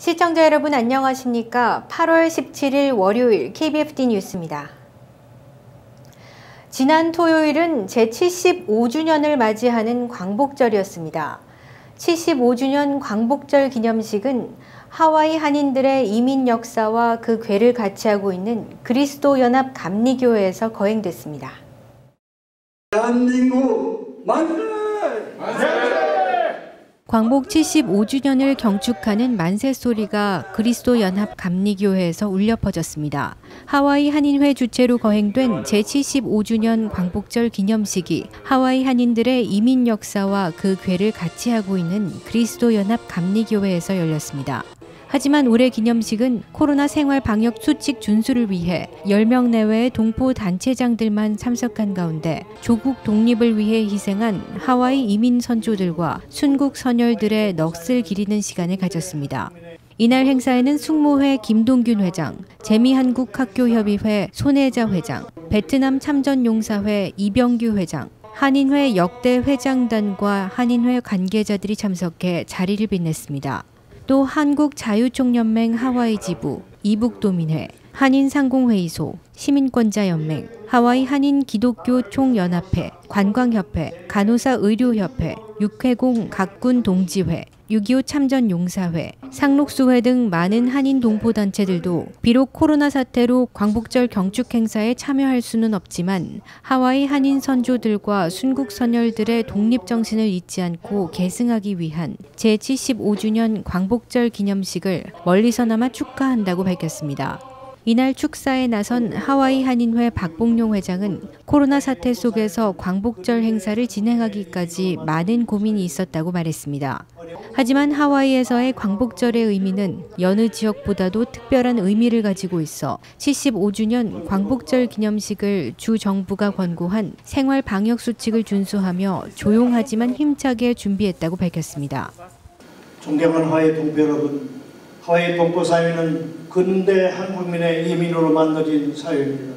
시청자 여러분 안녕하십니까? 8월 17일 월요일 KBFD 뉴스입니다. 지난 토요일은 제75주년을 맞이하는 광복절이었습니다. 75주년 광복절 기념식은 하와이 한인들의 이민 역사와 그 궤를 같이 하고 있는 그리스도 연합 감리교회에서 거행됐습니다. 대한민국 만세! 만세! 광복 75주년을 경축하는 만세 소리가 그리스도 연합 감리교회에서 울려 퍼졌습니다. 하와이 한인회 주최로 거행된 제75주년 광복절 기념식이 하와이 한인들의 이민 역사와 그 궤를 같이 하고 있는 그리스도 연합 감리교회에서 열렸습니다. 하지만 올해 기념식은 코로나 생활 방역 수칙 준수를 위해 10명 내외의 동포 단체장들만 참석한 가운데 조국 독립을 위해 희생한 하와이 이민 선조들과 순국 선열들의 넋을 기리는 시간을 가졌습니다. 이날 행사에는 숙모회 김동균 회장, 재미한국학교협의회 손혜자 회장, 베트남 참전용사회 이병규 회장, 한인회 역대 회장단과 한인회 관계자들이 참석해 자리를 빛냈습니다. 또 한국자유총연맹 하와이 지부, 이북도민회, 한인상공회의소, 시민권자연맹, 하와이 한인기독교총연합회, 관광협회, 간호사의료협회, 육해공 각군동지회, 6.25 참전용사회, 상록수회 등 많은 한인 동포단체들도 비록 코로나 사태로 광복절 경축 행사에 참여할 수는 없지만 하와이 한인 선조들과 순국 선열들의 독립정신을 잊지 않고 계승하기 위한 제75주년 광복절 기념식을 멀리서나마 축하한다고 밝혔습니다. 이날 축사에 나선 하와이 한인회 박봉용 회장은 코로나 사태 속에서 광복절 행사를 진행하기까지 많은 고민이 있었다고 말했습니다. 하지만 하와이에서의 광복절의 의미는 여느 지역보다도 특별한 의미를 가지고 있어 75주년 광복절 기념식을 주 정부가 권고한 생활 방역 수칙을 준수하며 조용하지만 힘차게 준비했다고 밝혔습니다. 존경하는 하와이 동포 여러분, 하와이 동포 사회는 근대 한국민의 이민으로 만들어진 사회입니다.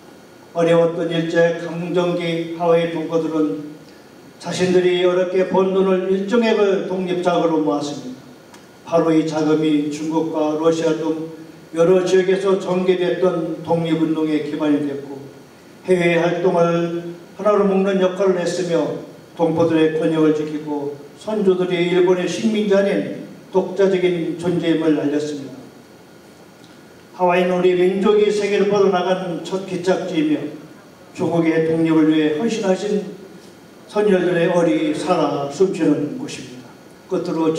어려웠던 일제 강점기 하와이 동포들은 자신들이 어렵게 번 돈을 일정액을 독립자금으로 모았습니다. 바로 이 자금이 중국과 러시아 등 여러 지역에서 전개됐던 독립운동의 기반이 됐고 해외 활동을 하나로 묶는 역할을 했으며 동포들의 권역을 지키고 선조들이 일본의 식민지 아닌 독자적인 존재임을 알렸습니다. 하와이는 우리 민족이 세계를 뻗어나간 첫 기착지이며 조국의 독립을 위해 헌신하신 선열들의 얼이 살아 숨쉬는 곳입니다. 끝으로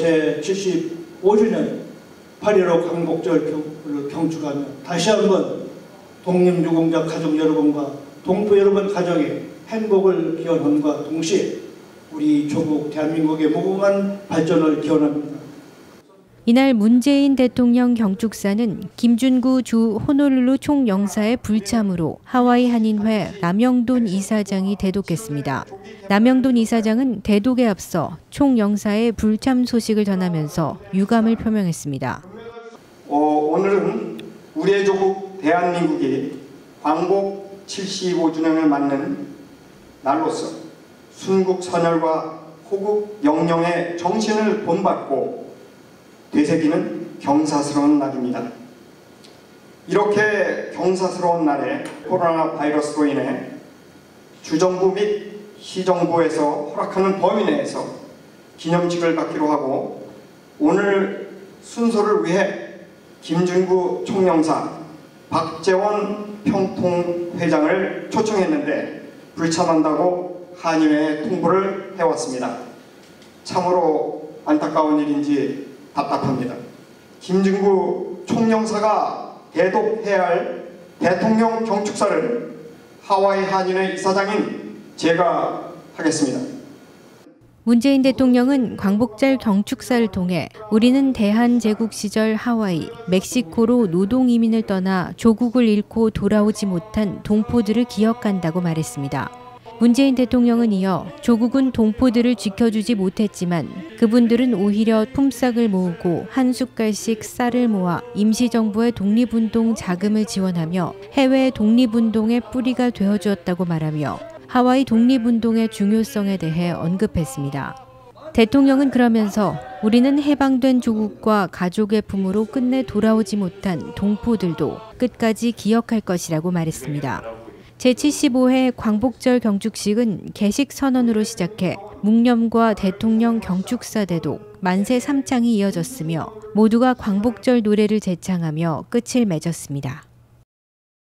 제75주년 8.15 광복절을 경축하며 다시 한번 독립유공자 가족 여러분과 동포 여러분 가정의 행복을 기원함과 동시에 우리 조국 대한민국의 무궁한 발전을 기원합니다. 이날 문재인 대통령 경축사는 김준구 주 호놀룰루 총영사의 불참으로 하와이 한인회 남영돈 이사장이 대독했습니다. 남영돈 이사장은 대독에 앞서 총영사의 불참 소식을 전하면서 유감을 표명했습니다. 오늘은 우리의 조국 대한민국이 광복 75주년을 맞는 날로서 순국 선열과 호국 영령의 정신을 본받고 되새기는 경사스러운 날입니다. 이렇게 경사스러운 날에 코로나 바이러스로 인해 주정부 및 시정부에서 허락하는 범위 내에서 기념식을 갖기로 하고 오늘 순서를 위해 김준구 총영사, 박재원 평통회장을 초청했는데 불참한다고 한인회에 통보를 해왔습니다. 참으로 안타까운 일인지 답답합니다. 김준구 총영사가 대독해야 할 대통령 경축사를 하와이 한인회 이사장인 제가 하겠습니다. 문재인 대통령은 광복절 경축사를 통해 우리는 대한제국 시절 하와이, 멕시코로 노동이민을 떠나 조국을 잃고 돌아오지 못한 동포들을 기억한다고 말했습니다. 문재인 대통령은 이어 조국은 동포들을 지켜주지 못했지만 그분들은 오히려 품삯을 모으고 한 숟갈씩 쌀을 모아 임시정부의 독립운동 자금을 지원하며 해외 독립운동의 뿌리가 되어주었다고 말하며 하와이 독립운동의 중요성에 대해 언급했습니다. 대통령은 그러면서 우리는 해방된 조국과 가족의 품으로 끝내 돌아오지 못한 동포들도 끝까지 기억할 것이라고 말했습니다. 제75회 광복절 경축식은 개식 선언으로 시작해 묵념과 대통령 경축사대도 만세 3창이 이어졌으며 모두가 광복절 노래를 제창하며 끝을 맺었습니다.